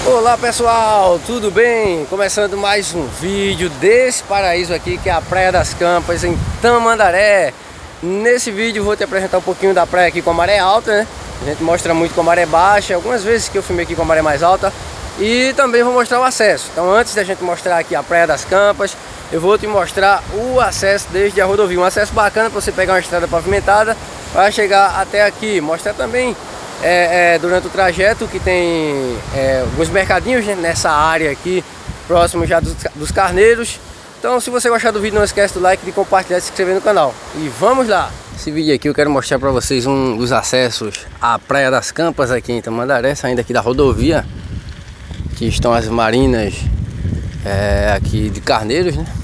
Olá pessoal, tudo bem? Começando mais um vídeo desse paraíso aqui que é a Praia das Campas em Tamandaré. Nesse vídeo vou te apresentar um pouquinho da praia aqui com a maré alta, né? A gente mostra muito com a maré baixa, algumas vezes que eu filmei aqui com a maré mais alta. E também vou mostrar o acesso. Então antes da gente mostrar aqui a Praia das Campas, eu vou te mostrar o acesso desde a rodovia. Um acesso bacana para você pegar uma estrada pavimentada para chegar até aqui. Mostrar também durante o trajeto que tem alguns mercadinhos, né, nessa área aqui, próximo já dos carneiros. Então se você gostar do vídeo, não esquece do like, de compartilhar e se inscrever no canal. E vamos lá! Esse vídeo aqui eu quero mostrar para vocês um dos acessos à Praia das Campas aqui em Tamandaré, saindo aqui da rodovia. Aqui estão as marinas aqui de Carneiros, né?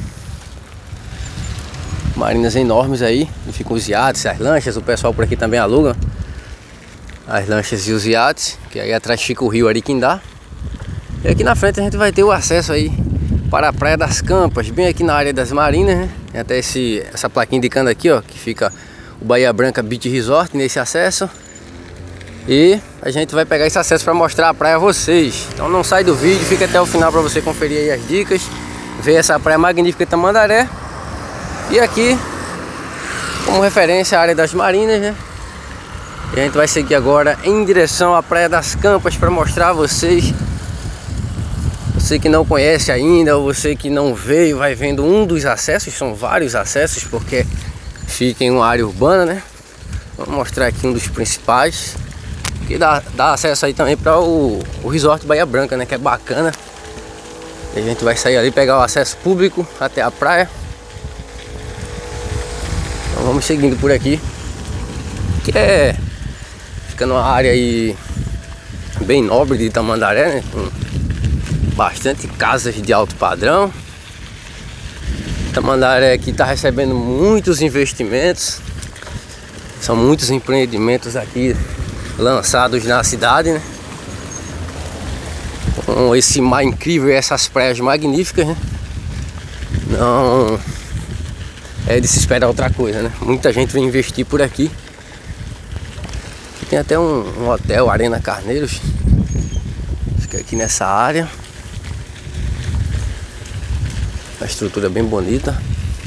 Marinas enormes aí, e ficam os iates, as lanchas, o pessoal por aqui também aluga as lanchas e os iates, que aí atrás fica o rio Ariquindá. E aqui na frente a gente vai ter o acesso aí para a Praia das Campas, bem aqui na área das marinas, né? Tem até essa plaquinha indicando aqui, ó, que fica o Bahia Branca Beach Resort nesse acesso. E a gente vai pegar esse acesso para mostrar a praia a vocês. Então não sai do vídeo, fica até o final para você conferir aí as dicas, ver essa praia magnífica de Tamandaré. E aqui, como referência, a área das marinas, né? E a gente vai seguir agora em direção à Praia das Campas para mostrar a vocês. Você que não conhece ainda, ou você que não veio, vai vendo um dos acessos. São vários acessos porque fica em uma área urbana, né? Vou mostrar aqui um dos principais, que dá acesso aí também para o Resort Bahia Branca, né? Que é bacana. E a gente vai sair ali, pegar o acesso público até a praia. Então vamos seguindo por aqui, que fica numa área aí bem nobre de Tamandaré, né? Com bastante casas de alto padrão. Tamandaré aqui está recebendo muitos investimentos. São muitos empreendimentos aqui lançados na cidade, né? Com esse mar incrível e essas praias magníficas, né? Não é de se esperar outra coisa, né? Muita gente vem investir por aqui. Tem até um hotel, Arena Carneiros, fica aqui nessa área. A estrutura é bem bonita.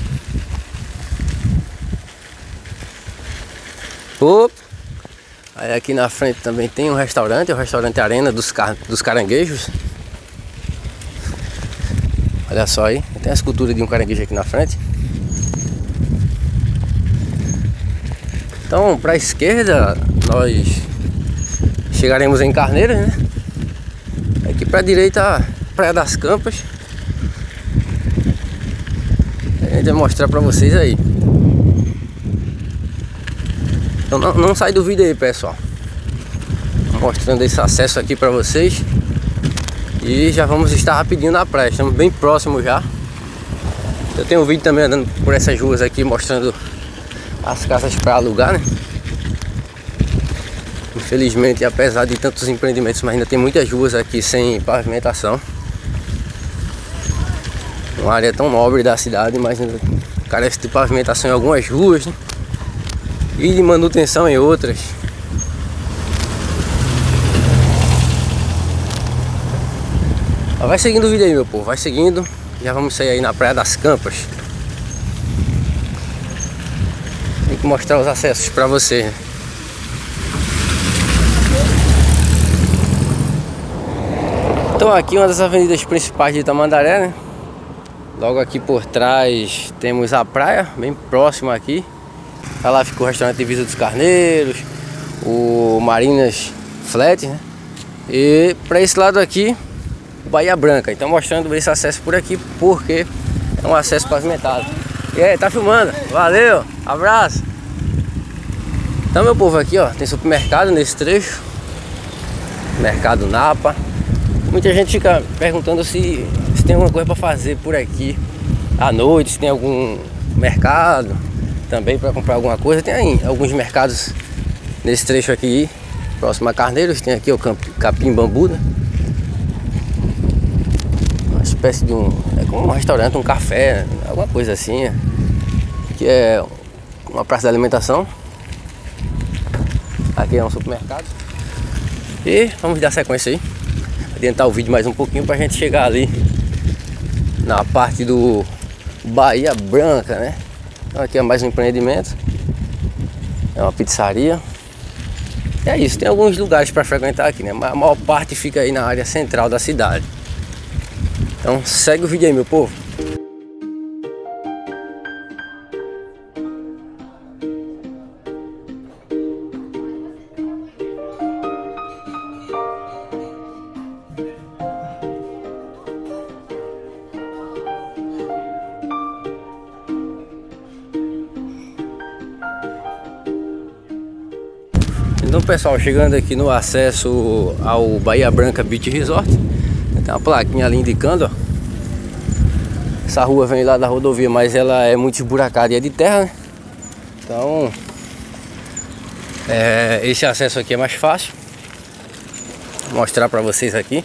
Opa! Aí aqui na frente também tem um restaurante, o restaurante Arena dos Caranguejos. Olha só aí, tem a escultura de um caranguejo aqui na frente. Então, para a esquerda, nós chegaremos em Carneiros, né? Aqui para a direita, Praia das Campas. A gente vai mostrar para vocês aí. Então não sai do vídeo aí, pessoal. Mostrando esse acesso aqui para vocês. E já vamos estar rapidinho na praia, estamos bem próximos já. Eu tenho um vídeo também andando por essas ruas aqui, mostrando as casas para alugar, né? Infelizmente, apesar de tantos empreendimentos, mas ainda tem muitas ruas aqui sem pavimentação. Uma área tão nobre da cidade, mas ainda carece de pavimentação em algumas ruas, né? E de manutenção em outras. Vai seguindo o vídeo aí, meu povo, vai seguindo. Já vamos sair aí na Praia das Campas. Tem que mostrar os acessos para você, né? Então aqui uma das avenidas principais de Tamandaré, né? Logo aqui por trás temos a praia, bem próxima aqui. Lá fica o restaurante Divisa dos Carneiros, o Marinas Flat, né? E para esse lado aqui, Bahia Branca. Então mostrando esse acesso por aqui, porque é um acesso pavimentado. E aí, tá filmando? Valeu, abraço! Então, meu povo, aqui ó, tem supermercado nesse trecho, Mercado Napa. Muita gente fica perguntando se tem alguma coisa para fazer por aqui à noite, se tem algum mercado também para comprar alguma coisa. Tem aí alguns mercados nesse trecho aqui, próximo a Carneiros. Tem aqui o Capim Bambu, né? Uma espécie de é como um restaurante, um café, alguma coisa assim, né? Que é uma praça de alimentação. Aqui é um supermercado. E vamos dar sequência aí. adiantar o vídeo mais um pouquinho pra gente chegar ali na parte do Bahia Branca, né? Então aqui é mais um empreendimento. É uma pizzaria. É isso, tem alguns lugares para frequentar aqui, né? Mas a maior parte fica aí na área central da cidade. Então segue o vídeo aí, meu povo. Então pessoal, chegando aqui no acesso ao Bahia Branca Beach Resort, tem uma plaquinha ali indicando, ó. Essa rua vem lá da rodovia, mas ela é muito esburacada e é de terra, né? Então esse acesso aqui é mais fácil. Vou mostrar pra vocês aqui.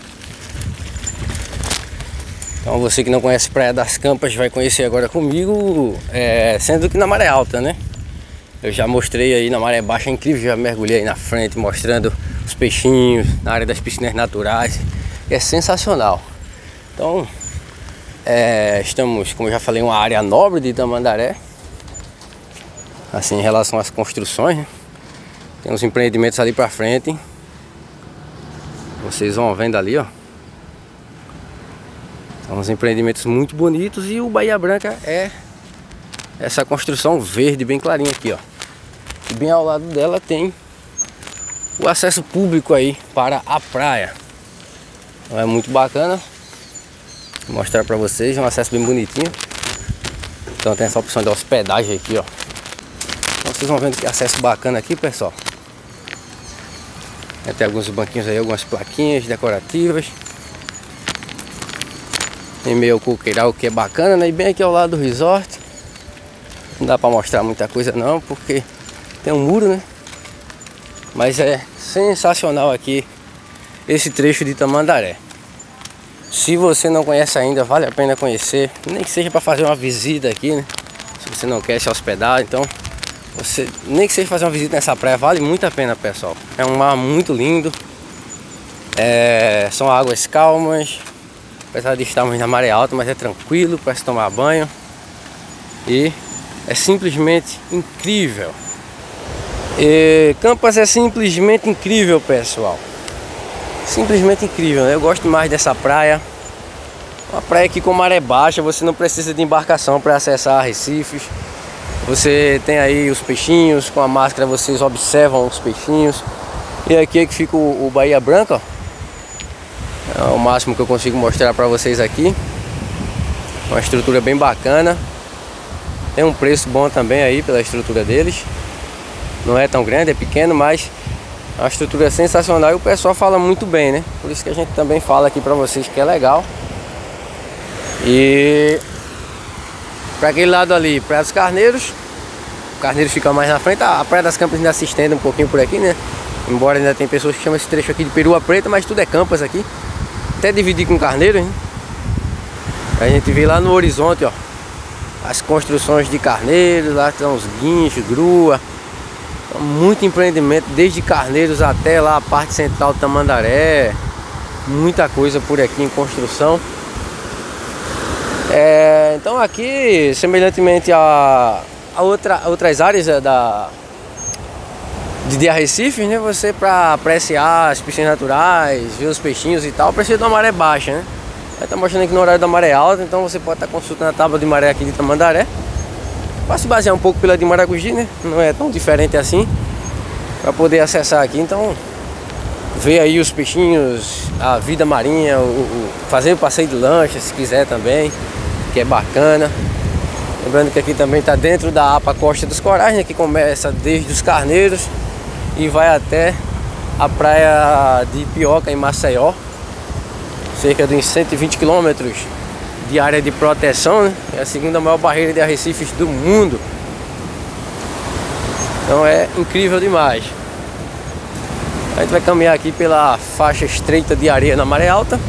Então você que não conhece Praia das Campas vai conhecer agora comigo, sendo que na maré alta, né? Eu já mostrei aí na maré baixa, é incrível, já mergulhei aí na frente mostrando os peixinhos, na área das piscinas naturais. É sensacional. Então, estamos, como eu já falei, uma área nobre de Tamandaré. Assim, em relação às construções, né? Tem uns empreendimentos ali pra frente. Vocês vão vendo ali, ó. São uns empreendimentos muito bonitos e o Bahia Branca é essa construção verde bem clarinha aqui, ó. E bem ao lado dela tem o acesso público aí para a praia. Então é muito bacana. Vou mostrar para vocês, é um acesso bem bonitinho. Então tem essa opção de hospedagem aqui, ó. Então vocês vão vendo que acesso bacana aqui, pessoal. Tem alguns banquinhos aí, algumas plaquinhas decorativas. Tem meio coqueiral, que é bacana, né? E bem aqui ao lado do resort. Não dá pra mostrar muita coisa não, porque tem um muro, né? Mas é sensacional aqui esse trecho de Tamandaré. Se você não conhece ainda, vale a pena conhecer. Nem que seja para fazer uma visita aqui, né? Se você não quer se hospedar, então você nem que seja fazer uma visita nessa praia, vale muito a pena, pessoal. É um mar muito lindo. São águas calmas. Apesar de estarmos na maré alta, mas é tranquilo para se tomar banho. E é simplesmente incrível. Campas é simplesmente incrível, pessoal. Simplesmente incrível, né? Eu gosto mais dessa praia. Uma praia que com maré baixa você não precisa de embarcação para acessar recifes. Você tem aí os peixinhos, com a máscara vocês observam os peixinhos. E aqui é que fica o Bahia Branca, ó. É o máximo que eu consigo mostrar para vocês aqui. Uma estrutura bem bacana. Tem um preço bom também aí pela estrutura deles. Não é tão grande, é pequeno, mas é uma estrutura sensacional e o pessoal fala muito bem, né? Por isso que a gente também fala aqui pra vocês que é legal. E pra aquele lado ali, Praia dos Carneiros. O Carneiro fica mais na frente. A Praia das Campas ainda se estende um pouquinho por aqui, né? Embora ainda tem pessoas que chamam esse trecho aqui de Perua Preta, mas tudo é Campas aqui. Até dividir com Carneiro, hein? A gente vê lá no horizonte, ó, as construções de Carneiros. Lá estão os guinchos, grua. Muito empreendimento, desde Carneiros até lá a parte central de Tamandaré. Muita coisa por aqui em construção. Então aqui, semelhantemente a outras áreas de Arrecife, né? Você, para apreciar as piscinas naturais, ver os peixinhos e tal, precisa de uma maré baixa, né? Aí tá mostrando aqui no horário da maré alta, então você pode estar consultando a tábua de maré aqui de Tamandaré. Vai se basear um pouco pela de Maragogi, né? Não é tão diferente assim, para poder acessar aqui. Então ver aí os peixinhos, a vida marinha, fazer o passeio de lancha se quiser também, que é bacana. Lembrando que aqui também está dentro da APA Costa dos Corais, né? Que começa desde os Carneiros e vai até a praia de Pioca, em Maceió. Cerca de uns 120 quilômetros de área de proteção, né? É a segunda maior barreira de arrecifes do mundo. Então é incrível demais. A gente vai caminhar aqui pela faixa estreita de areia na maré alta.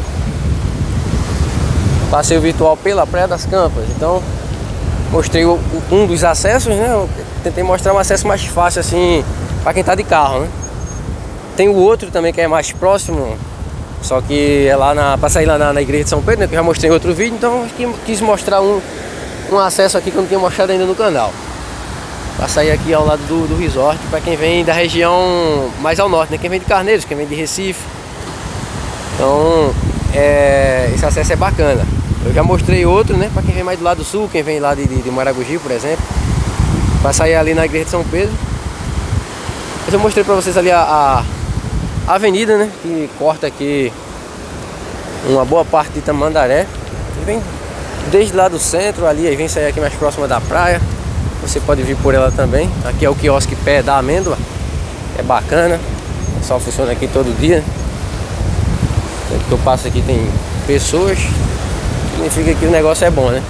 Passeio virtual pela Praia das Campas. Então mostrei um dos acessos, né? Eu tentei mostrar um acesso mais fácil assim para quem tá de carro, né? Tem o outro também que é mais próximo, Só que é lá pra sair lá na igreja de São Pedro, né, que eu já mostrei em outro vídeo. Então eu quis mostrar um acesso aqui que eu não tinha mostrado ainda no canal. Pra sair aqui ao lado do resort, pra quem vem da região mais ao norte, né? Quem vem de Carneiros, quem vem de Recife. Então esse acesso é bacana. Eu já mostrei outro, né? Pra quem vem mais do lado sul, quem vem lá de Maragogi, por exemplo. Pra sair ali na igreja de São Pedro. Mas eu mostrei pra vocês ali a avenida, né? Que corta aqui uma boa parte de Tamandaré. E vem desde lá do centro ali, aí vem sair aqui mais próxima da praia. Você pode vir por ela também. Aqui é o quiosque Pé da Amêndoa. É bacana. Só funciona aqui todo dia. Sempre que eu passo aqui tem pessoas. Significa que o negócio é bom, né?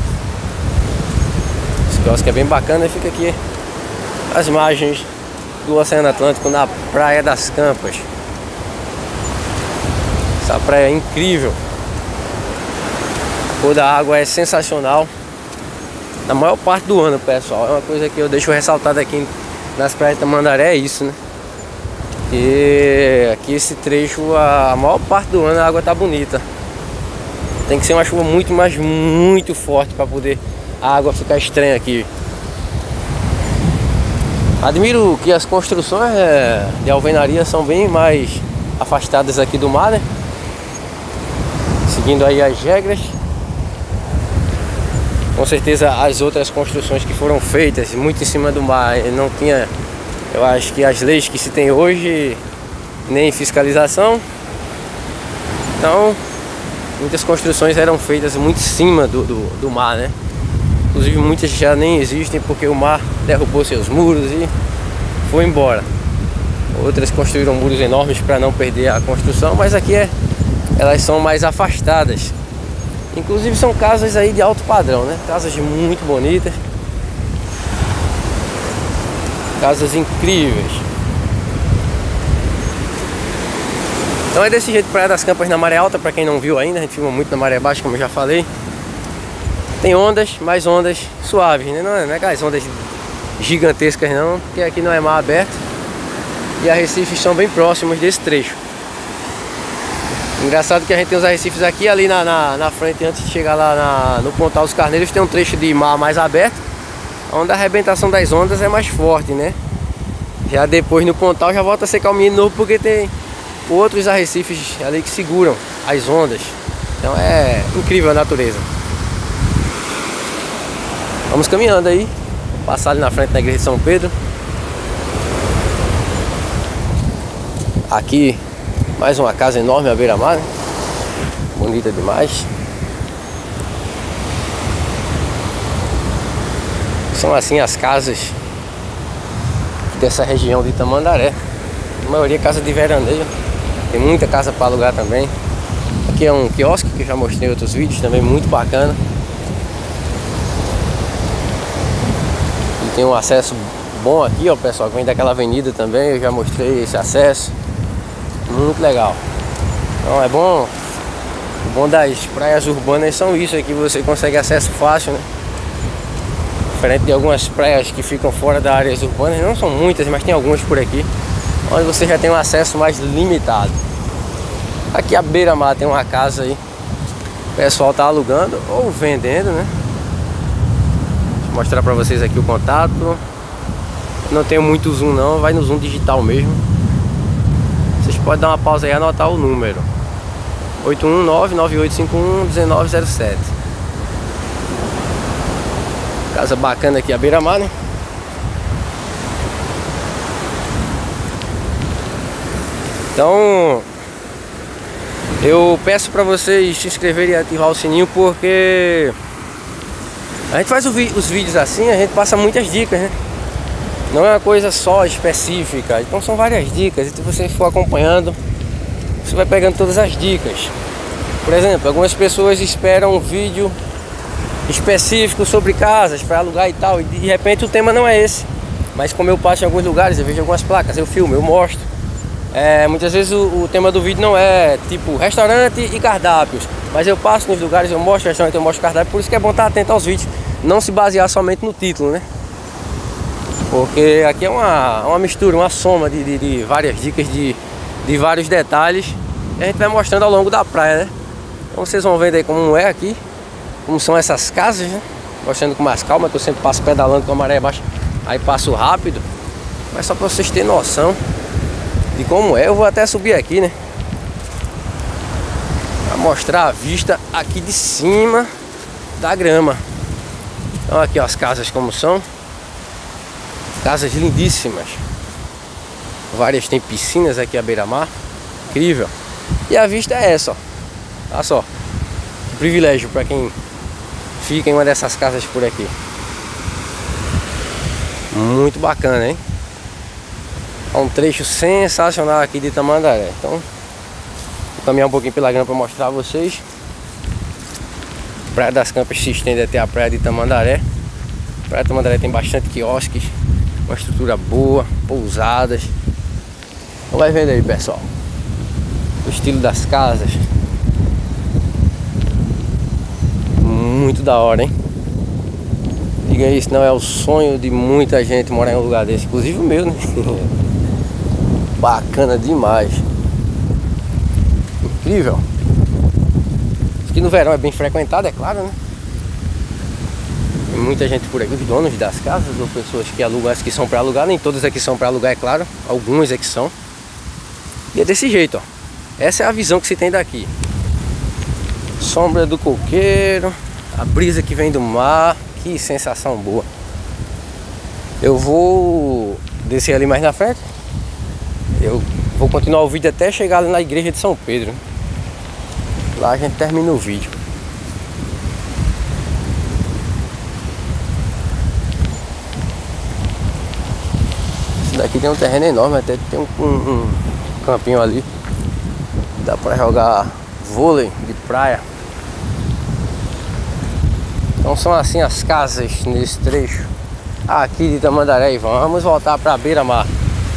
Esse quiosque é bem bacana e fica aqui às margens do Oceano Atlântico, na Praia das Campas. Essa praia é incrível. A cor da água é sensacional. Na maior parte do ano, pessoal. É uma coisa que eu deixo ressaltado aqui nas praias de Tamandaré, é isso, né? E aqui esse trecho, a maior parte do ano a água tá bonita. Tem que ser uma chuva muito, mas muito forte para poder a água ficar estranha aqui. Admiro que as construções de alvenaria são bem mais afastadas aqui do mar, né? Seguindo aí as regras. Com certeza as outras construções que foram feitas muito em cima do mar, não tinha, eu acho que as leis que se tem hoje, nem fiscalização. Então muitas construções eram feitas muito em cima do mar, né? Inclusive muitas já nem existem porque o mar derrubou seus muros e foi embora. Outras construíram muros enormes para não perder a construção, mas aqui elas são mais afastadas. Inclusive são casas aí de alto padrão, né? Casas muito bonitas. Casas incríveis. Então é desse jeito Praia das Campas na maré alta, para quem não viu ainda. A gente filma muito na maré baixa, como eu já falei. Tem ondas, mas ondas suaves, né? Não é aquelas ondas gigantescas não, porque aqui não é mar aberto. E arrecifes são bem próximos desse trecho. Engraçado que a gente tem os arrecifes aqui, ali na frente, antes de chegar lá no Pontal dos Carneiros, tem um trecho de mar mais aberto, onde a arrebentação das ondas é mais forte, né? Já depois no Pontal já volta a ser calminho de novo, porque tem outros arrecifes ali que seguram as ondas. Então é incrível a natureza. Vamos caminhando aí, passar ali na frente da igreja de São Pedro. Aqui mais uma casa enorme à beira-mar, né? Bonita demais. São assim as casas dessa região de Tamandaré. A maioria é casa de veraneio. Tem muita casa para alugar também. Aqui é um quiosque que eu já mostrei em outros vídeos, também muito bacana. E tem um acesso bom aqui, ó, pessoal, que vem daquela avenida também. Eu já mostrei esse acesso. Muito legal. Então é bom. O bom das praias urbanas são isso aqui, você consegue acesso fácil, né? Diferente de algumas praias que ficam fora das áreas urbanas, não são muitas, mas tem algumas por aqui, onde você já tem um acesso mais limitado. Aqui à beira-mar tem uma casa aí, o pessoal tá alugando ou vendendo, né? Vou mostrar pra vocês aqui o contato. Não tenho muito zoom não, vai no zoom digital mesmo. Vocês podem dar uma pausa aí e anotar o número 819-9851-1907. Casa bacana aqui à beira-mar, né? Então eu peço para vocês se inscreverem e ativar o sininho, porque a gente faz os vídeos assim, a gente passa muitas dicas, né? Não é uma coisa só específica, então são várias dicas. E se você for acompanhando, você vai pegando todas as dicas. Por exemplo, algumas pessoas esperam um vídeo específico sobre casas para alugar e tal, e de repente o tema não é esse. Mas como eu passo em alguns lugares, eu vejo algumas placas, eu filmo, eu mostro. Muitas vezes o tema do vídeo não é tipo restaurante e cardápios, mas eu passo nos lugares, eu mostro restaurante, eu mostro cardápio. Por isso que é bom estar atento aos vídeos, não se basear somente no título, né? Porque aqui é uma mistura, uma soma de várias dicas, de vários detalhes, E a gente vai mostrando ao longo da praia, né? Então vocês vão vendo aí como é aqui, como são essas casas, né? Mostrando com mais calma, que eu sempre passo pedalando com a maré baixa, aí passo rápido. Mas só pra vocês terem noção de como é. Eu vou até subir aqui, né? Pra mostrar a vista aqui de cima da grama. Então aqui ó, as casas como são. Casas lindíssimas. Várias tem piscinas aqui à beira-mar. Incrível. E a vista é essa, ó. Olha só. Que privilégio para quem fica em uma dessas casas por aqui. Muito bacana, hein? É um trecho sensacional aqui de Tamandaré. Então, vou caminhar um pouquinho pela grama para mostrar a vocês. Praia das Campas se estende até a praia de Tamandaré. Praia de Tamandaré tem bastante quiosques, uma estrutura boa, pousadas. Então vai vendo aí, pessoal, o estilo das casas. Muito da hora, hein? Diga isso, não é o sonho de muita gente morar em um lugar desse, inclusive o meu, né? Bacana demais. Incrível. Aqui no verão é bem frequentado, é claro, né? Tem muita gente por aqui, os donos das casas ou pessoas que alugam, as que são para alugar. Nem todas aqui são para alugar, é claro. Algumas é que são. E é desse jeito, ó. Essa é a visão que se tem daqui. Sombra do coqueiro, a brisa que vem do mar. Que sensação boa. Eu vou descer ali mais na frente. Eu vou continuar o vídeo até chegar ali na igreja de São Pedro. Lá a gente termina o vídeo. Esse daqui tem um terreno enorme, até tem um campinho ali. Dá pra jogar vôlei de praia. Então são assim as casas nesse trecho aqui de Tamandaré. E vamos voltar para a beira-mar.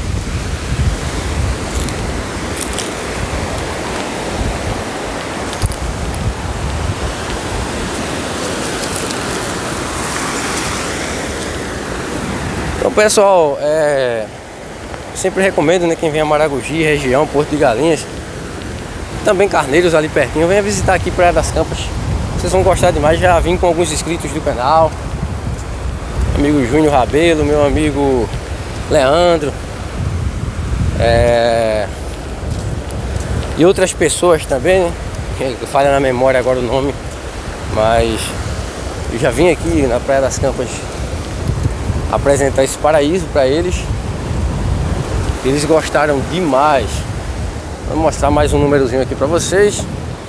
Então pessoal, sempre recomendo, né, quem vem a Maragogi, região, Porto de Galinhas, também Carneiros ali pertinho, venha visitar aqui Praia das Campas. Vocês vão gostar demais. Já vim com alguns inscritos do canal. Amigo Júnior Rabelo, meu amigo Leandro, e outras pessoas também, né? Que falha na memória agora o nome. Mas eu já vim aqui na Praia das Campas apresentar esse paraíso para eles. Eles gostaram demais. Vou mostrar mais um númerozinho aqui para vocês.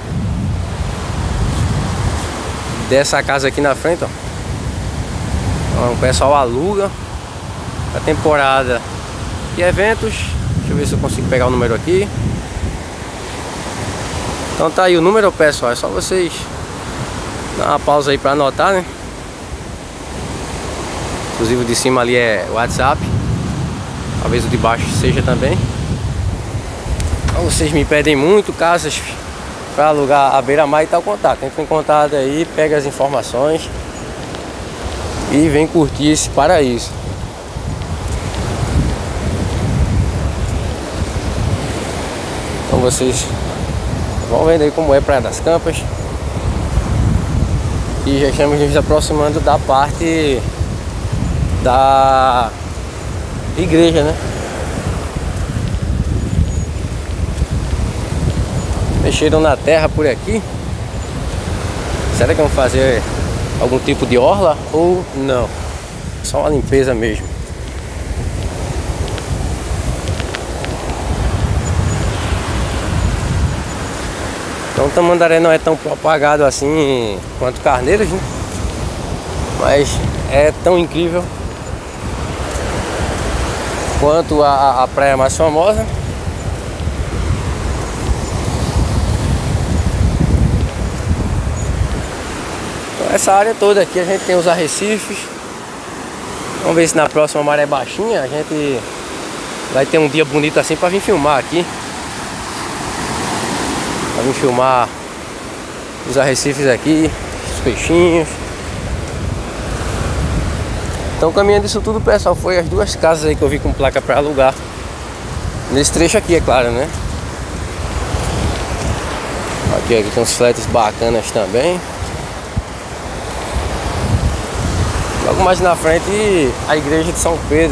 Dessa casa aqui na frente, ó. Então, o pessoal aluga a temporada e eventos. Deixa eu ver se eu consigo pegar o número aqui. Então tá aí o número, pessoal. É só vocês dar uma pausa aí para anotar, né? Inclusive o de cima ali é WhatsApp. Talvez o de baixo seja também. Então, vocês me pedem muito casas para alugar a beira-mar e tal, contato. Entra em contato aí, pega as informações e vem curtir esse paraíso. Então vocês vão vendo aí como é Praia das Campas. E já estamos nos aproximando da parte da igreja, né? Mexeram na terra por aqui. Será que vão fazer algum tipo de orla ou não? Só uma limpeza mesmo. Então Tamandaré não é tão propagado assim quanto Carneiros, né? Mas é tão incrível quanto a praia mais famosa. Essa área toda aqui a gente tem os arrecifes. Vamos ver se na próxima maré baixinha a gente vai ter um dia bonito assim para vir filmar aqui. Para vir filmar os arrecifes aqui, os peixinhos. Então caminhando isso tudo, pessoal, foi as duas casas aí que eu vi com placa para alugar. Nesse trecho aqui, é claro, né? Aqui tem uns fletes bacanas também. Logo mais na frente, a igreja de São Pedro.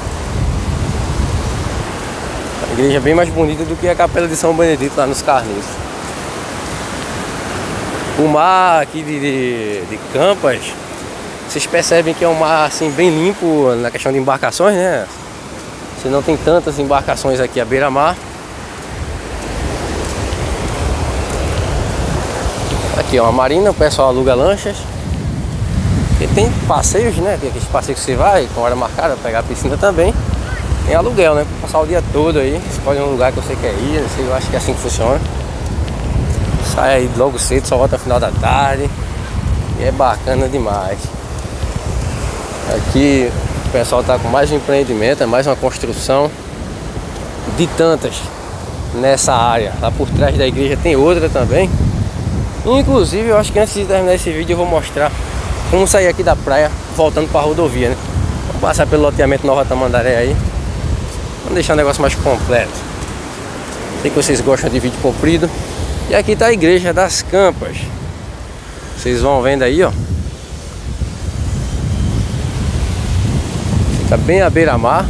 A igreja é bem mais bonita do que a capela de São Benedito lá nos Carneiros. O mar aqui de Campas, vocês percebem que é um mar assim bem limpo na questão de embarcações, né? Você não tem tantas embarcações aqui à beira-mar. Aqui é uma marina, o pessoal aluga lanchas. E tem passeios, né? Tem aqueles passeios que você vai com hora marcada, pegar a piscina também. Tem aluguel, né? Pra passar o dia todo aí. Escolhe um lugar que você quer ir, não sei, eu acho que é assim que funciona. Sai aí logo cedo, só volta no final da tarde. E é bacana demais. Aqui o pessoal tá com mais um empreendimento, é mais uma construção de tantas nessa área. Lá por trás da igreja tem outra também. Inclusive, eu acho que antes de terminar esse vídeo eu vou mostrar como sair aqui da praia, voltando para a rodovia, né? Vamos passar pelo loteamento Nova Tamandaré aí. Vamos deixar o negócio mais completo. Sei que vocês gostam de vídeo comprido. E aqui tá a igreja das Campas. Vocês vão vendo aí, ó. Fica bem à beira-mar.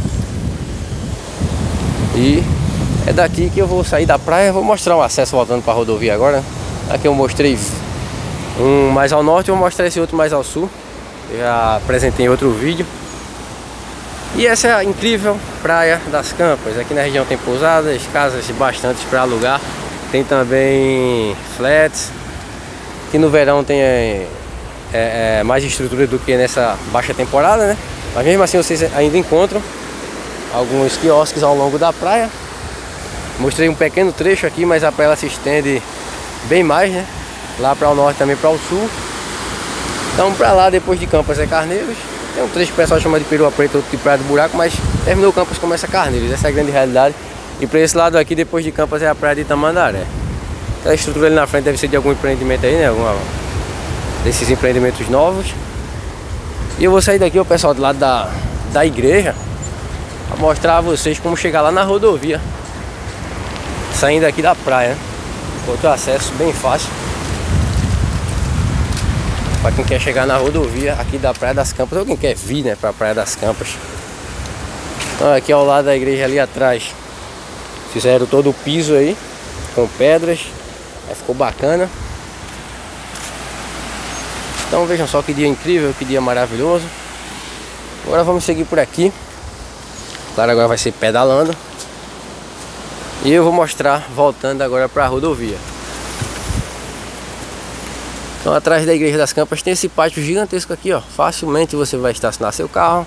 E é daqui que eu vou sair da praia. Vou mostrar o acesso voltando para a rodovia agora. Aqui eu mostrei um mais ao norte, eu vou mostrar esse outro mais ao sul. Eu já apresentei em outro vídeo. E essa é a incrível praia das Campas. Aqui na região tem pousadas, casas bastantes para alugar. Tem também flats. Que no verão tem mais estrutura do que nessa baixa temporada, né? Mas mesmo assim vocês ainda encontram alguns quiosques ao longo da praia. Mostrei um pequeno trecho aqui, mas a praia ela se estende bem mais, né? Lá para o norte, também para o sul. Então para lá, depois de Campas é Carneiros. Tem um trecho que o pessoal chama de Perua Preta, outro de Praia do Buraco, mas terminou Campas, começa Carneiros. Essa é a grande realidade. E para esse lado aqui, depois de Campas, é a praia de Tamandaré. A estrutura ali na frente deve ser de algum empreendimento aí, né? Alguma desses empreendimentos novos. E eu vou sair daqui, o pessoal, do lado da igreja, para mostrar a vocês como chegar lá na rodovia, saindo aqui da praia, né? Outro acesso bem fácil para quem quer chegar na rodovia aqui da Praia das Campas, ou quem quer vir, né, para a Praia das Campas. Então aqui ao lado da igreja ali atrás fizeram todo o piso aí com pedras, aí ficou bacana. Então vejam só que dia incrível, que dia maravilhoso. Agora vamos seguir por aqui. Claro, agora vai ser pedalando. E eu vou mostrar voltando agora para a rodovia. Então atrás da igreja das Campas tem esse pátio gigantesco aqui, ó. Facilmente você vai estacionar seu carro.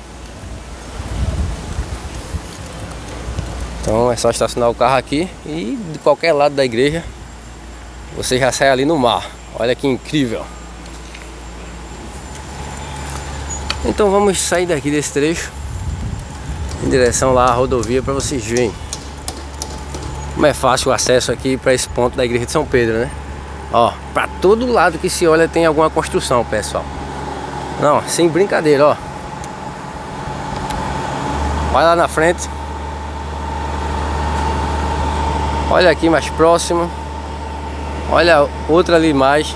Então é só estacionar o carro aqui e de qualquer lado da igreja você já sai ali no mar. Olha que incrível. Então vamos sair daqui desse trecho em direção lá à rodovia para vocês verem como é fácil o acesso aqui para esse ponto da igreja de São Pedro, né? Ó, para todo lado que se olha tem alguma construção, pessoal. Não, sem brincadeira, ó. Vai lá na frente. Olha aqui mais próximo. Olha outra ali mais.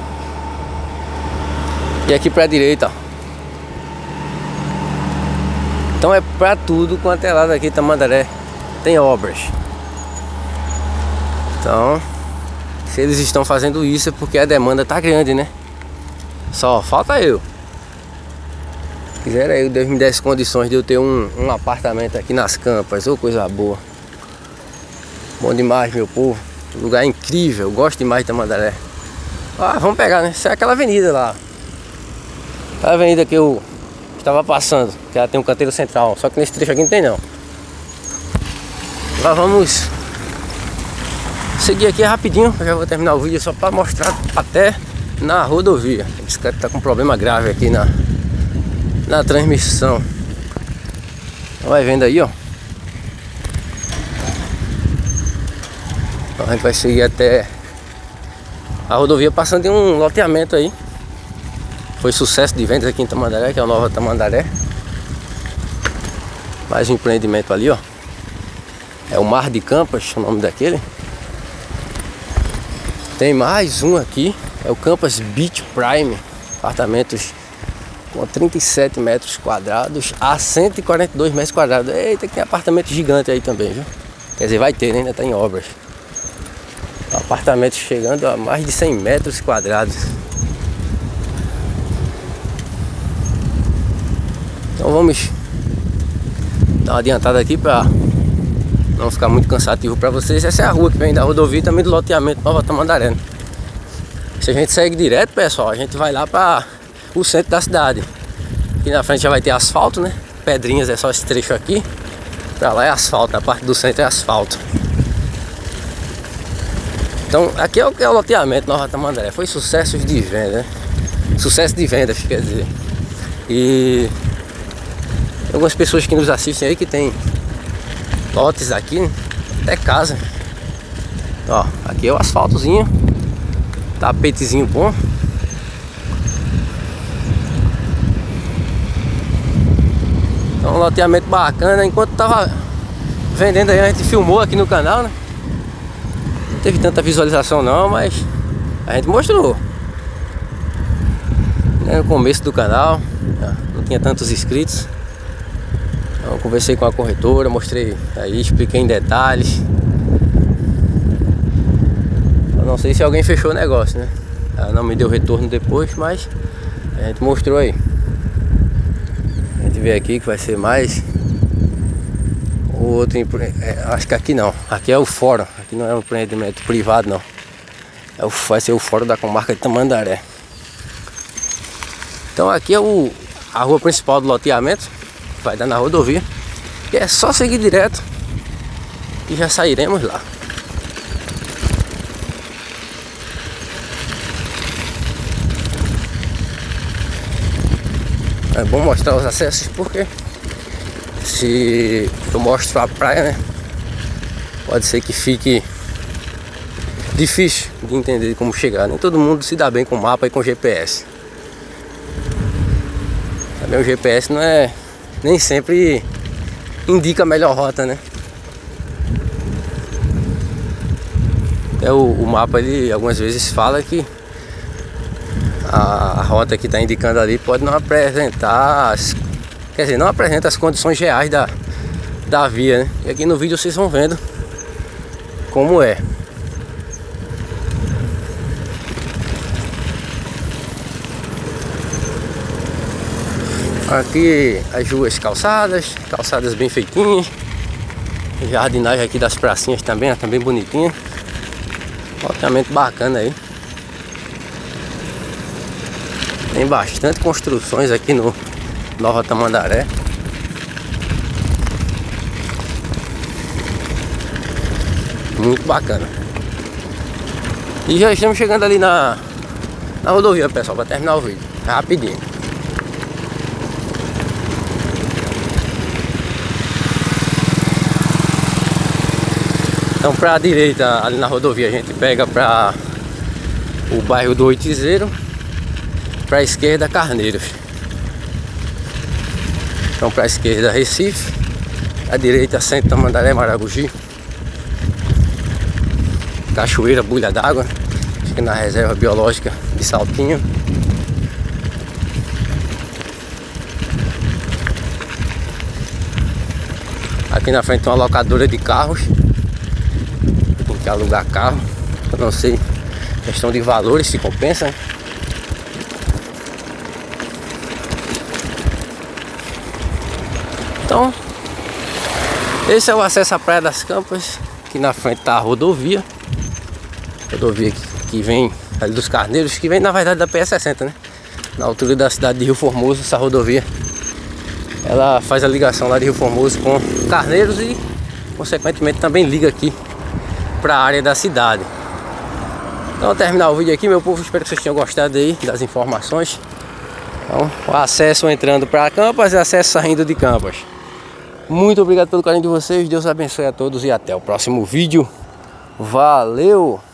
E aqui para a direita, ó. Então é para tudo quanto é lado aqui Tamandaré tem obras. Então, se eles estão fazendo isso é porque a demanda tá grande, né? Só falta eu. Quisera eu, Deus me desse condições de eu ter um apartamento aqui nas Campas. Ô, coisa boa. Bom demais, meu povo. Lugar incrível, gosto demais de Tamandaré. Ah, vamos pegar, né? Essa é aquela avenida lá. A avenida que eu estava passando, que ela tem um canteiro central. Só que nesse trecho aqui não tem não. Agora vamos seguir aqui rapidinho. Eu já vou terminar o vídeo só para mostrar até na rodovia. A bicicleta tá com um problema grave aqui na transmissão. Vai vendo aí, ó. Então, a gente vai seguir até a rodovia, passando em um loteamento aí. Foi sucesso de vendas aqui em Tamandaré, que é o Nova Tamandaré. Mais um empreendimento ali, ó. É o Mar de Campas, o nome daquele. Tem mais um aqui, é o Campus Beach Prime, apartamentos com 37 metros quadrados a 142 metros quadrados. Eita, que tem apartamento gigante aí também, viu? Quer dizer, vai ter, né? Ainda tá em obras. Apartamento chegando a mais de 100 metros quadrados. Então vamos dar uma adiantada aqui para não ficar muito cansativo para vocês. Essa é a rua que vem da rodovia e também do loteamento Nova Tamandaré, né? Se a gente segue direto, pessoal, a gente vai lá para o centro da cidade. Aqui na frente já vai ter asfalto, né? Pedrinhas é só esse trecho aqui. Pra lá é asfalto, na parte do centro é asfalto. Então aqui é o loteamento Nova Tamandaré. Foi sucesso de venda, né? Sucesso de vendas, quer dizer. E tem algumas pessoas que nos assistem aí que tem lotes aqui, né? Até casa. Ó, aqui é o asfaltozinho, tapetezinho bom. Então um loteamento bacana. Enquanto tava vendendo aí, a gente filmou aqui no canal, né? Não teve tanta visualização não, mas a gente mostrou, né? No começo do canal não tinha tantos inscritos. Então, eu conversei com a corretora, mostrei aí, expliquei em detalhes. Eu não sei se alguém fechou o negócio, né? Ela não me deu retorno depois, mas a gente mostrou aí. A gente vê aqui que vai ser mais outro, acho que aqui não. Aqui é o fórum, aqui não é um empreendimento privado não. Vai ser o fórum da comarca de Tamandaré. Então aqui é a rua principal do loteamento, vai dar na rodovia. E é só seguir direto e já sairemos lá. É bom mostrar os acessos porque se eu mostro a praia, né, pode ser que fique difícil de entender como chegar. Nem todo mundo se dá bem com mapa e com GPS. Também o GPS nem sempre indica a melhor rota, né? O mapa ele algumas vezes fala que a rota que está indicando ali pode não apresentar quer dizer, não apresenta as condições reais da via, né? E aqui no vídeo vocês vão vendo como é. Aqui as ruas calçadas bem feitinhas. Jardinagem aqui das pracinhas também, também bonitinha. Loteamento bacana aí. Tem bastante construções aqui no Nova Tamandaré. Muito bacana. E já estamos chegando ali na rodovia, pessoal, para terminar o vídeo. Rapidinho. Então para a direita ali na rodovia a gente pega para o bairro do Oitizeiro, para a esquerda Carneiros. Então para a esquerda Recife, à direita Centro Tamandaré, Maragogi, Cachoeira, Bulha d'Água, fica na reserva biológica de Saltinho. Aqui na frente tem uma locadora de carros, tem que alugar carro. Eu não sei, questão de valores, se compensa, né? Então, esse é o acesso à Praia das Campas. Aqui na frente está a rodovia. Rodovia que vem ali dos Carneiros, que vem na verdade da PS60, né? Na altura da cidade de Rio Formoso, essa rodovia ela faz a ligação lá de Rio Formoso com Carneiros e consequentemente também liga aqui para a área da cidade. Então, ao terminar o vídeo aqui, meu povo, espero que vocês tenham gostado aí das informações. Então, o acesso entrando para Campas e acesso saindo de Campas. Muito obrigado pelo carinho de vocês, Deus abençoe a todos e até o próximo vídeo. Valeu!